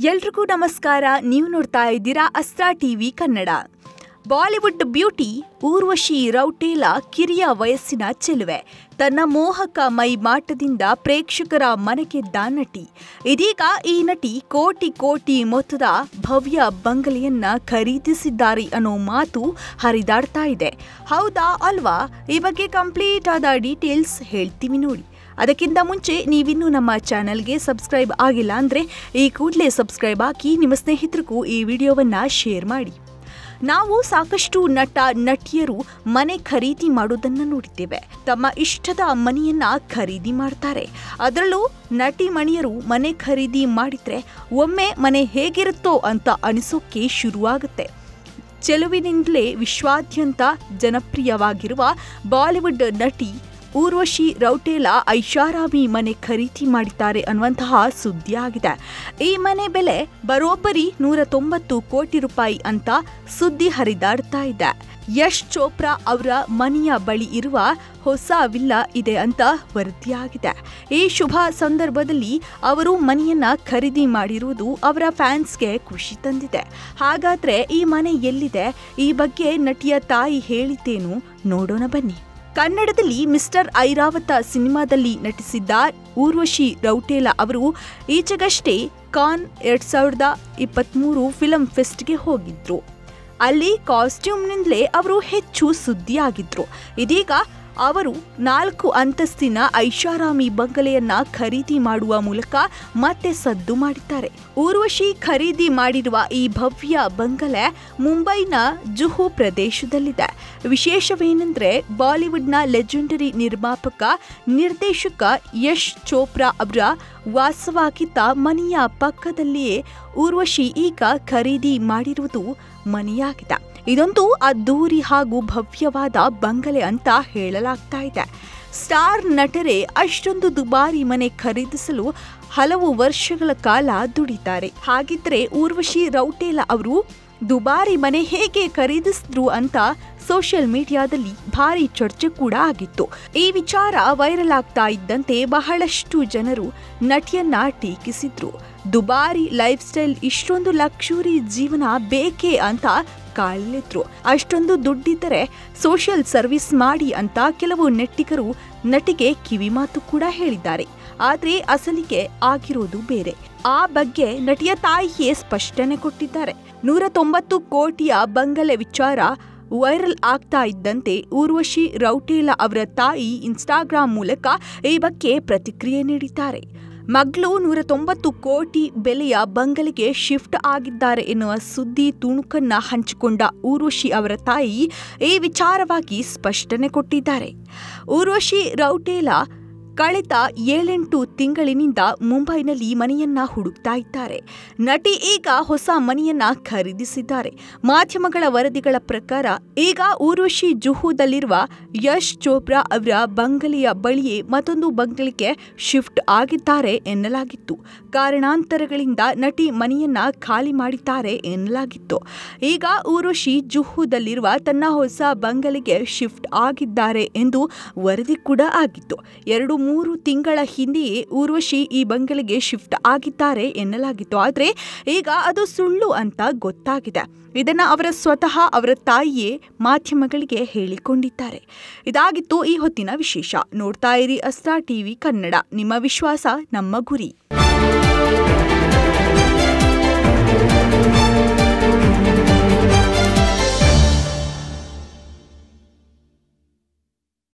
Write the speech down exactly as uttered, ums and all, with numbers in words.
ಎಲ್ರಿಗೂ ನಮಸ್ಕಾರ. ನೀವು ನೋಡ್ತಾ ಇದ್ದೀರಾ Astra TV Kannada. Bollywood beauty Urvashi Rautela ಕಿರಿಯ ವಯಸ್ಸಿನ ಚೆಲುವೆ. ತನ್ನ ಮೋಹಕ ಮೈಮಾಟದಿಂದ ಪ್ರೇಕ್ಷಕರ ಮನಗೆದ್ದ ನಟಿ. ಇದೀಗ ಈ ನಟಿ ಕೋಟಿ ಕೋಟಿ ಮೊತ್ತದ ಭವ್ಯ ಬಂಗಲೆಯನ್ನ ಖರೀದಿಸಿದ್ದಾರೆ ಅನ್ನೋ ಮಾತು ಹರಿದಾಡ್ತಾ ಇದೆ. ಹೌದಾ ಅಲ್ವಾ? ಈ ಬಗ್ಗೆ ಕಂಪ್ಲೀಟ್ ಆದ ಡೀಟೇಲ್ಸ್ ಹೇಳ್ತೀವಿ ನೋಡಿ. ಅದಕ್ಕಿಂತ ಮುಂಚೆ ನೀವಿನ್ನೂ ನಮ್ಮ ಚಾನಲ್ಗೆ ಸಬ್ಸ್ಕ್ರೈಬ್ ಆಗಿಲ್ಲ ಅಂದರೆ ಈ ಕೂಡಲೇ ಸಬ್ಸ್ಕ್ರೈಬ್ ಆಗಿ ನಿಮ್ಮ ಸ್ನೇಹಿತರಿಗೂ ಈ ವಿಡಿಯೋವನ್ನು ಶೇರ್ ಮಾಡಿ. ನಾವು ಸಾಕಷ್ಟು ನಟ ನಟಿಯರು ಮನೆ ಖರೀದಿ ಮಾಡೋದನ್ನು ನೋಡಿದ್ದೇವೆ. ತಮ್ಮ ಇಷ್ಟದ ಮನೆಯನ್ನ ಖರೀದಿ ಮಾಡ್ತಾರೆ. ಅದರಲ್ಲೂ ನಟಿ ಮಣಿಯರು ಮನೆ ಖರೀದಿ ಮಾಡಿದರೆ ಒಮ್ಮೆ ಮನೆ ಹೇಗಿರುತ್ತೋ ಅಂತ ಅನಿಸೋಕೆ ಶುರುವಾಗುತ್ತೆ. ಚೆಲುವಿನಿಂದಲೇ ವಿಶ್ವಾದ್ಯಂತ ಜನಪ್ರಿಯವಾಗಿರುವ ಬಾಲಿವುಡ್ ನಟಿ ಊರ್ವಶಿ ರೌಟೇಲಾ ಐಷಾರಾಮಿ ಮನೆ ಖರೀದಿ ಮಾಡಿದ್ದಾರೆ ಅನ್ನುವಂತಹ ಸುದ್ದಿ ಆಗಿದೆ. ಈ ಮನೆ ಬೆಲೆ ಬರೋಬ್ಬರಿ ನೂರ ತೊಂಬತ್ತು ಕೋಟಿ ರೂಪಾಯಿ ಅಂತ ಸುದ್ದಿ ಹರಿದಾಡ್ತಾ ಇದೆ. ಯಶ್ ಚೋಪ್ರಾ ಅವರ ಮನೆಯ ಬಳಿ ಇರುವ ಹೊಸ ವಿಲ್ಲಾ ಇದೆ ಅಂತ ವರದಿಯಾಗಿದೆ. ಈ ಶುಭ ಸಂದರ್ಭದಲ್ಲಿ ಅವರು ಮನೆಯನ್ನ ಖರೀದಿ ಮಾಡಿರುವುದು ಅವರ ಫ್ಯಾನ್ಸ್ಗೆ ಖುಷಿ ತಂದಿದೆ. ಹಾಗಾದ್ರೆ ಈ ಮನೆ ಎಲ್ಲಿದೆ? ಈ ಬಗ್ಗೆ ನಟಿಯ ತಾಯಿ ಹೇಳಿದ್ದೇನು ನೋಡೋಣ ಬನ್ನಿ. ಕನ್ನಡದಲ್ಲಿ ಮಿಸ್ಟರ್ ಐರಾವತ ಸಿನಿಮಾದಲ್ಲಿ ನಟಿಸಿದ್ದ ಊರ್ವಶಿ ರೌಟೇಲಾ ಅವರು ಈಚೆಗಷ್ಟೇ ಕಾನ್ ಎರಡ್ ಸಾವಿರದ ಇಪ್ಪತ್ತ್ಮೂರು ಫಿಲ್ಮ್ ಫೆಸ್ಟ್ಗೆ ಹೋಗಿದ್ರು. ಅಲ್ಲಿ ಕಾಸ್ಟ್ಯೂಮ್ನಿಂದಲೇ ಅವರು ಹೆಚ್ಚು ಸುದ್ದಿಯಾಗಿದ್ರು. ಇದೀಗ ಅವರು ನಾಲ್ಕು ಅಂತಸ್ತಿನ ಐಷಾರಾಮಿ ಬಂಗಲೆಯನ್ನ ಖರೀದಿ ಮಾಡುವ ಮೂಲಕ ಮತ್ತೆ ಸದ್ದು ಮಾಡಿದ್ದಾರೆ. ಊರ್ವಶಿ ಖರೀದಿ ಮಾಡಿರುವ ಈ ಭವ್ಯ ಬಂಗಲೆ ಮುಂಬೈನ ಜುಹು ಪ್ರದೇಶದಲ್ಲಿದೆ. ವಿಶೇಷವೇನೆಂದರೆ ಬಾಲಿವುಡ್ನ ಲೆಜೆಂಡರಿ ನಿರ್ಮಾಪಕ ನಿರ್ದೇಶಕ ಯಶ್ ಚೋಪ್ರಾ ಅವರ ವಾಸವಾಗಿದ್ದ ಮನೆಯ ಪಕ್ಕದಲ್ಲಿಯೇ ಊರ್ವಶಿ ಈಗ ಖರೀದಿ ಮಾಡಿರುವುದು ಮನೆಯಾಗಿದೆ. ಇದೊಂದು ಅದ್ದೂರಿ ಹಾಗೂ ಭವ್ಯವಾದ ಬಂಗಲೆ ಅಂತ ಹೇಳಲಾಗ್ತಾ ಇದೆ. ಸ್ಟಾರ್ ನಟರೇ ಅಷ್ಟೊಂದು ದುಬಾರಿ ಮನೆ ಖರೀದಿಸಲು ಹಲವು ವರ್ಷಗಳ ಕಾಲ ದುಡಿತಾರೆ. ಹಾಗಿದ್ರೆ ಊರ್ವಶಿ ರೌಟೇಲಾ ಅವರು ದುಬಾರಿ ಮನೆ ಹೇಗೆ ಖರೀದಿಸಿದ್ರು ಅಂತ ಸೋಷಿಯಲ್ ಮೀಡಿಯಾದಲ್ಲಿ ಭಾರಿ ಚರ್ಚೆ ಕೂಡ ಆಗಿತ್ತು. ಈ ವಿಚಾರ ವೈರಲ್ ಆಗ್ತಾ ಇದ್ದಂತೆ ಬಹಳಷ್ಟು ಜನರು ನಟಿಯನ್ನ ಟೀಕಿಸಿದ್ರು. ದುಬಾರಿ ಲೈಫ್ ಸ್ಟೈಲ್, ಇಷ್ಟೊಂದು ಲಕ್ಸುರಿ ಜೀವನ ಬೇಕೇ ಅಂತ ಕಾಲಿದ್ರು. ಅಷ್ಟೊಂದು ದುಡ್ಡಿದ್ದರೆ ಸೋಷಿಯಲ್ ಸರ್ವಿಸ್ ಮಾಡಿ ಅಂತ ಕೆಲವು ನೆಟ್ಟಿಗರು ನಟಿಗೆ ಕಿವಿಮಾತು ಕೂಡ ಹೇಳಿದ್ದಾರೆ. ಆದರೆ ಅಸಲಿಗೆ ಆಗಿರೋದು ಬೇರೆ. ಆ ಬಗ್ಗೆ ನಟಿಯ ತಾಯಿಯೇ ಸ್ಪಷ್ಟನೆ ಕೊಟ್ಟಿದ್ದಾರೆ. ನೂರ ತೊಂಬತ್ತು ಕೋಟಿಯ ಬಂಗಲೆ ವಿಚಾರ ವೈರಲ್ ಆಗ್ತಾ ಇದ್ದಂತೆ ಊರ್ವಶಿ ರೌಟೇಲಾ ಅವರ ತಾಯಿ ಇನ್ಸ್ಟಾಗ್ರಾಂ ಮೂಲಕ ಈ ಬಗ್ಗೆ ಪ್ರತಿಕ್ರಿಯೆ ನೀಡಿದ್ದಾರೆ. ಮಗಳು ನೂರ ತೊಂಬತ್ತು ಕೋಟಿ ಬೆಲೆಯ ಬಂಗಲೆಗೆ ಶಿಫ್ಟ್ ಆಗಿದ್ದಾರೆ ಎನ್ನುವ ಸುದ್ದಿ ತುಣುಕನ್ನ ಹಂಚಿಕೊಂಡ ಊರ್ವಶಿ ಅವರ ತಾಯಿ ಈ ವಿಚಾರವಾಗಿ ಸ್ಪಷ್ಟನೆ ಕೊಟ್ಟಿದ್ದಾರೆ. ಊರ್ವಶಿ ರೌಟೇಲಾ ಕಳೆದ ಏಳೆಂಟು ತಿಂಗಳಿನಿಂದ ಮುಂಬೈನಲ್ಲಿ ಮನೆಯನ್ನ ಹುಡುಕ್ತಾ ಇದ್ದಾರೆ. ನಟಿ ಈಗ ಹೊಸ ಮನೆಯನ್ನ ಖರೀದಿಸಿದ್ದಾರೆ. ಮಾಧ್ಯಮಗಳ ವರದಿಗಳ ಪ್ರಕಾರ ಈಗ ಊರ್ವಶಿ ಜುಹುದಲ್ಲಿರುವ ಯಶ್ ಚೋಪ್ರಾ ಅವರ ಬಂಗಲೆಯ ಬಳಿಯೇ ಮತ್ತೊಂದು ಬಂಗಲೆಗೆ ಶಿಫ್ಟ್ ಆಗಿದ್ದಾರೆ ಎನ್ನಲಾಗಿತ್ತು. ಕಾರಣಾಂತರಗಳಿಂದ ನಟಿ ಮನೆಯನ್ನ ಖಾಲಿ ಮಾಡಿದ್ದಾರೆ ಎನ್ನಲಾಗಿತ್ತು. ಈಗ ಊರ್ವಶಿ ಜುಹುದಲ್ಲಿರುವ ತನ್ನ ಹೊಸ ಬಂಗಲೆಗೆ ಶಿಫ್ಟ್ ಆಗಿದ್ದಾರೆ ಎಂದು ವರದಿ ಕೂಡ ಆಗಿತ್ತು. ಎರಡು ಮೂರು ತಿಂಗಳ ಹಿಂದೆಯೇ ಊರ್ವಶಿ ಈ ಬಂಗಲೆಗೆ ಶಿಫ್ಟ್ ಆಗಿದ್ದಾರೆ ಎನ್ನಲಾಗಿತ್ತು. ಆದರೆ ಈಗ ಅದು ಸುಳ್ಳು ಅಂತ ಗೊತ್ತಾಗಿದೆ. ಇದನ್ನ ಅವರ ಸ್ವತಃ ಅವರ ತಾಯಿಯೇ ಮಾಧ್ಯಮಗಳಿಗೆ ಹೇಳಿಕೊಂಡಿದ್ದಾರೆ. ಇದಾಗಿತ್ತು ಈ ಹೊತ್ತಿನ ವಿಶೇಷ. ನೋಡ್ತಾ ಇರಿ ಅಸ್ತ್ರ ಟಿವಿ ಕನ್ನಡ. ನಿಮ್ಮ ವಿಶ್ವಾಸ ನಮ್ಮ ಗುರಿ.